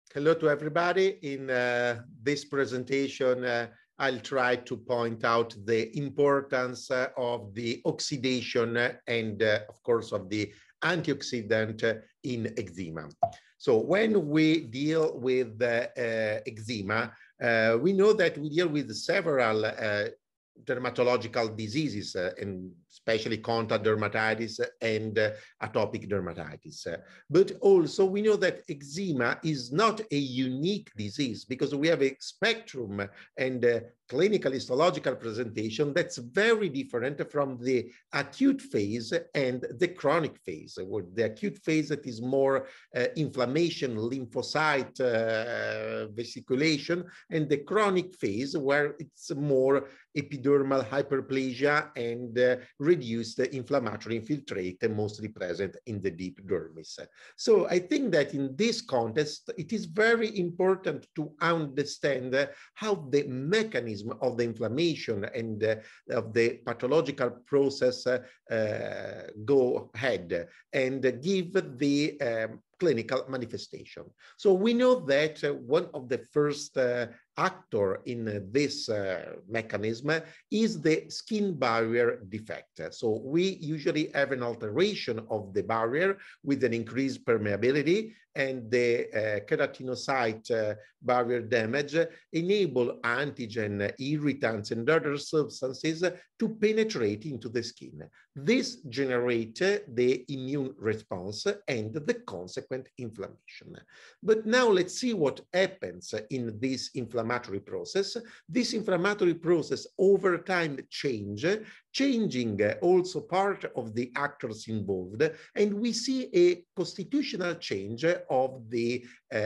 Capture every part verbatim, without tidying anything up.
Hello to everybody. In uh, this presentation, uh, I'll try to point out the importance uh, of the oxidation and, uh, of course, of the antioxidant in eczema. So when we deal with uh, uh, eczema, uh, we know that we deal with several uh, dermatological diseases, uh, and especially contact dermatitis and uh, atopic dermatitis. Uh, but also we know that eczema is not a unique disease because we have a spectrum and uh, clinical histological presentation that's very different from the acute phase and the chronic phase. The acute phase that is more uh, inflammation, lymphocyte uh, vesiculation, and the chronic phase where it's more epidermal hyperplasia and uh, reduced inflammatory infiltrate, mostly present in the deep dermis. So I think that in this context, it is very important to understand uh, how the mechanism of the inflammation and uh, of the pathological process uh, uh, go ahead and give the um, clinical manifestation. So we know that uh, one of the first uh, actor in uh, this uh, mechanism is the skin barrier defect. So we usually have an alteration of the barrier with an increased permeability, and the uh, keratinocyte uh, barrier damage enable antigen, irritants, and other substances to penetrate into the skin. This generates the immune response and the consequent inflammation. But now let's see what happens in this inflammatory process. This inflammatory process over time change, changing also part of the actors involved, and we see a constitutional change of the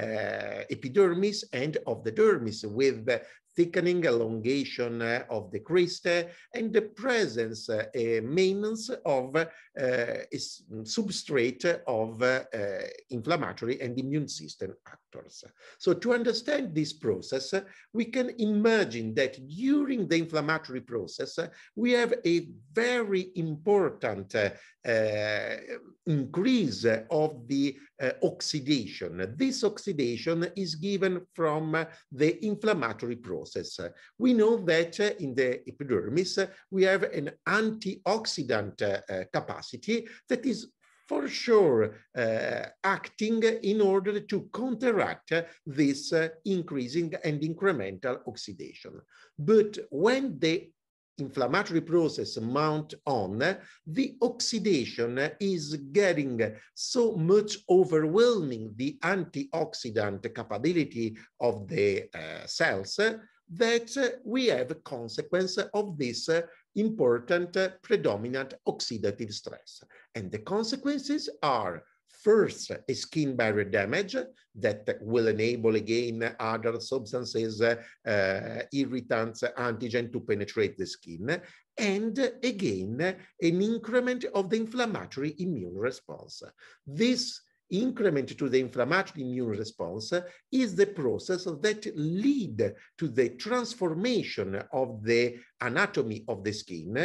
uh, epidermis and of the dermis with thickening, elongation uh, of the crest, uh, and the presence, uh, a maintenance of uh, a substrate of uh, uh, inflammatory and immune system actors. So to understand this process, uh, we can imagine that during the inflammatory process, uh, we have a very important uh, uh, increase of the uh, oxidation. This oxidation is given from uh, the inflammatory process. We know that uh, in the epidermis, uh, we have an antioxidant uh, capacity that is for sure uh, acting in order to counteract uh, this uh, increasing and incremental oxidation. But when the inflammatory process mount on, the oxidation is getting so much overwhelming the antioxidant capability of the uh, cells that uh, we have a consequence of this uh, important uh, predominant oxidative stress. And the consequences are first, a skin barrier damage that will enable again other substances, uh, uh, irritants, antigen to penetrate the skin, and again, an increment of the inflammatory immune response. This increment to the inflammatory immune response is the process that lead to the transformation of the anatomy of the skin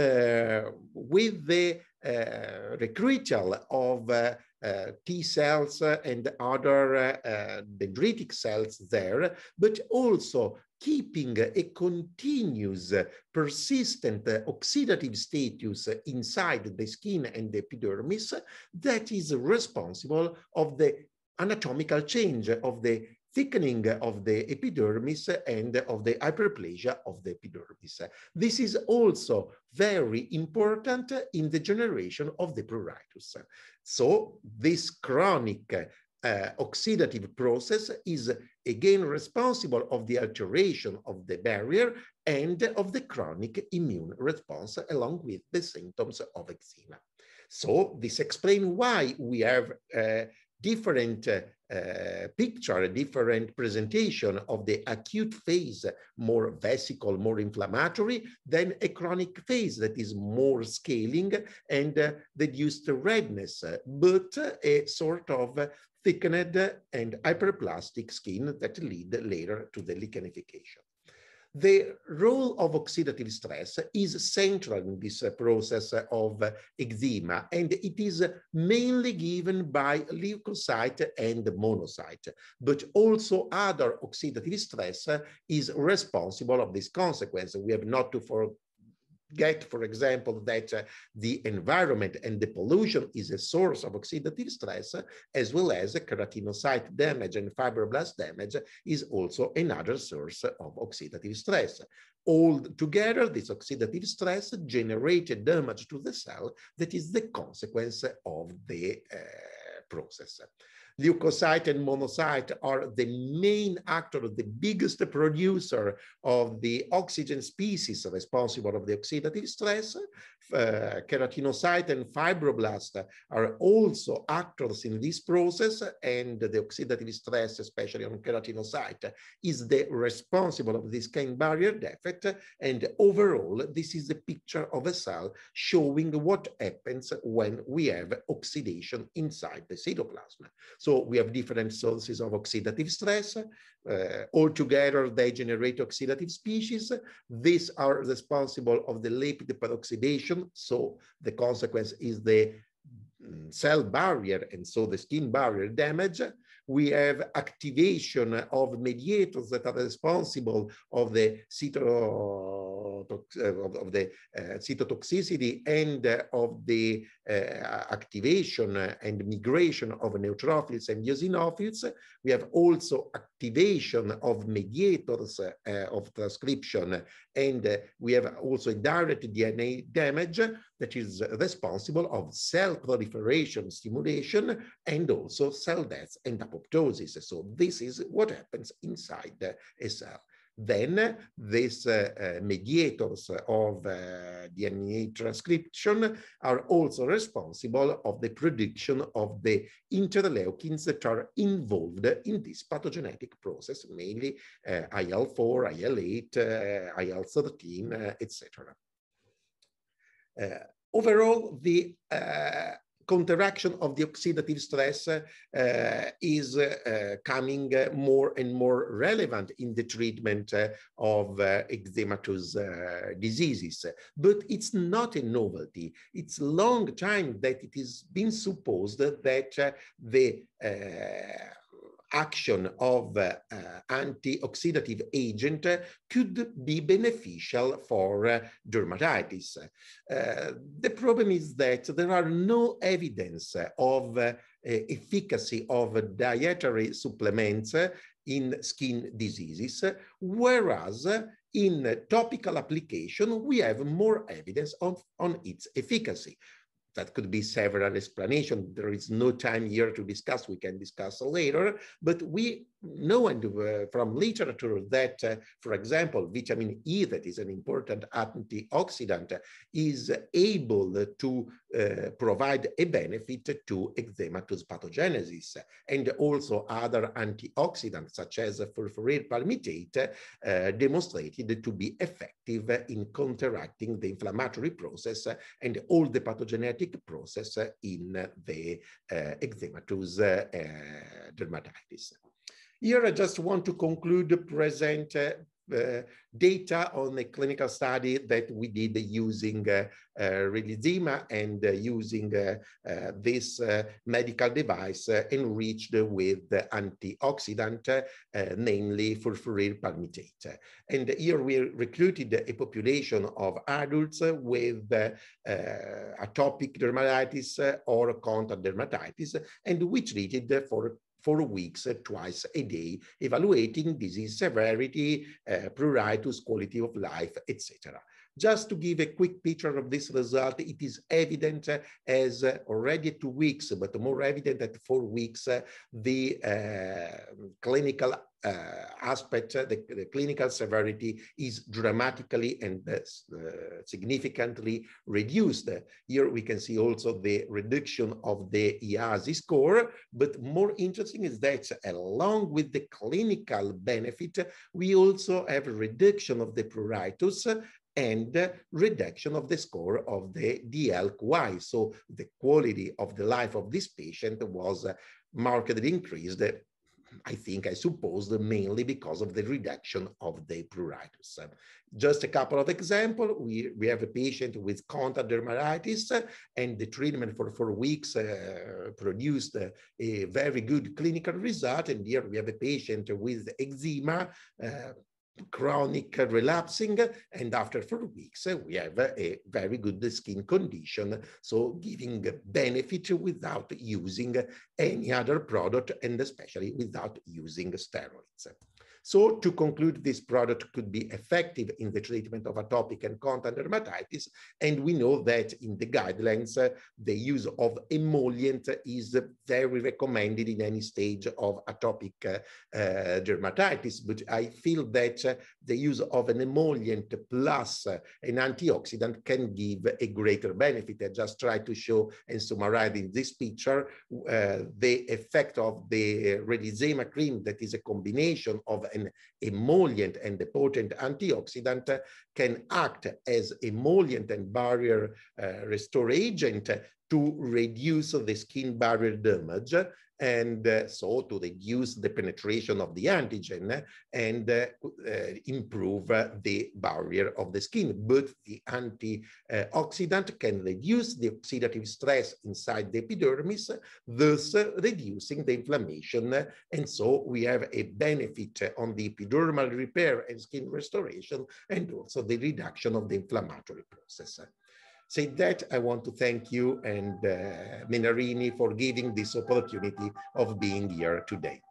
uh, with the uh, recruital of uh, uh, T cells and other uh, dendritic cells there, but also keeping a continuous, persistent oxidative status inside the skin and the epidermis that is responsible of the anatomical change of the thickening of the epidermis and of the hyperplasia of the epidermis. This is also very important in the generation of the pruritus. So this chronic uh, oxidative process is again responsible of the alteration of the barrier and of the chronic immune response along with the symptoms of eczema. So this explains why we have uh, different uh, uh, picture, a different presentation of the acute phase, more vesicle, more inflammatory, than a chronic phase that is more scaling and uh, reduced redness, uh, but uh, a sort of uh, thickened and hyperplastic skin that lead later to the lichenification. The role of oxidative stress is central in this uh, process of uh, eczema, and it is mainly given by leukocyte and monocyte, but also other oxidative stress uh, is responsible of this consequence. We have not to forget Get, for example, that uh, the environment and the pollution is a source of oxidative stress, uh, as well as keratinocyte damage and fibroblast damage is also another source of oxidative stress. All together, this oxidative stress generated damage to the cell that is the consequence of the uh, process. Leukocyte and monocyte are the main actor, the biggest producer of the oxygen species responsible of the oxidative stress. Uh, keratinocyte and fibroblast are also actors in this process, and the oxidative stress, especially on keratinocyte, is the responsible of this skin barrier defect. And overall, this is a picture of a cell showing what happens when we have oxidation inside the cytoplasm. So we have different sources of oxidative stress. Uh, altogether, they generate oxidative species. These are responsible of the lipid peroxidation. So the consequence is the cell barrier, and so the skin barrier damage. We have activation of mediators that are responsible of the cyto of the uh, cytotoxicity and uh, of the uh, activation and migration of neutrophils and eosinophils. We have also activation of mediators uh, of transcription, and uh, we have also a direct D N A damage that is responsible of cell proliferation stimulation and also cell death and apoptosis. So this is what happens inside a cell. Then these uh, uh, mediators of uh, D N A transcription are also responsible of the production of the interleukins that are involved in this pathogenetic process, mainly uh, I L four, I L eight, uh, I L thirteen, uh, et cetera. Uh, overall, the uh, counteraction of the oxidative stress uh, is uh, coming uh, more and more relevant in the treatment uh, of uh, eczematous uh, diseases. But it's not a novelty. It's a long time that it has been supposed that uh, the uh, action of uh, uh, antioxidative agent uh, could be beneficial for uh, dermatitis. Uh, the problem is that there are no evidence of uh, efficacy of dietary supplements in skin diseases, whereas in topical application, we have more evidence of, on its efficacy. That could be several explanations. There is no time here to discuss. We can discuss later. But we know and uh, from literature that, uh, for example, vitamin E, that is an important antioxidant, is able to uh, provide a benefit to eczematous pathogenesis. And also other antioxidants, such as furfuryl palmitate, uh, demonstrated to be effective in counteracting the inflammatory process and all the pathogenic process in the uh, eczematous uh, uh, dermatitis. Here, I just want to conclude, present uh, uh, data on a clinical study that we did using uh, uh, Reggio and uh, using uh, uh, this uh, medical device uh, enriched with antioxidant, uh, namely furfuryl palmitate. And here we recruited a population of adults with uh, uh, atopic dermatitis or contact dermatitis, and we treated for four weeks, uh, twice a day, evaluating disease severity, uh, pruritus, quality of life, et cetera. Just to give a quick picture of this result, it is evident uh, as uh, already at two weeks, but more evident at four weeks, uh, the uh, clinical uh, aspect, uh, the, the clinical severity is dramatically and uh, significantly reduced. Here we can see also the reduction of the I A S I score, but more interesting is that along with the clinical benefit, we also have a reduction of the pruritus and reduction of the score of the D L Q I. So the quality of the life of this patient was markedly increased I think, I suppose, mainly because of the reduction of the pruritus. Just a couple of examples. We, we have a patient with contact dermatitis, and the treatment for four weeks uh, produced a, a very good clinical result. And here we have a patient with eczema, uh, chronic relapsing, and after four weeks uh, we have a, a very good skin condition, so giving benefit without using any other product, and especially without using steroids. So to conclude, this product could be effective in the treatment of atopic and contact dermatitis, and we know that in the guidelines, uh, the use of emollient is very recommended in any stage of atopic uh, uh, dermatitis, but I feel that uh, the use of an emollient plus uh, an antioxidant can give a greater benefit. I just try to show and summarize in this picture uh, the effect of the Red Eczema cream, that is a combination of an emollient and a potent antioxidant, uh, can act as emollient and barrier uh, restore agent to reduce the skin barrier damage, and uh, so to reduce the penetration of the antigen and uh, uh, improve uh, the barrier of the skin. But the antioxidant can reduce the oxidative stress inside the epidermis, thus uh, reducing the inflammation. And so we have a benefit on the epidermal repair and skin restoration, and also the reduction of the inflammatory process. Say that, I want to thank you and uh, Menarini for giving this opportunity of being here today.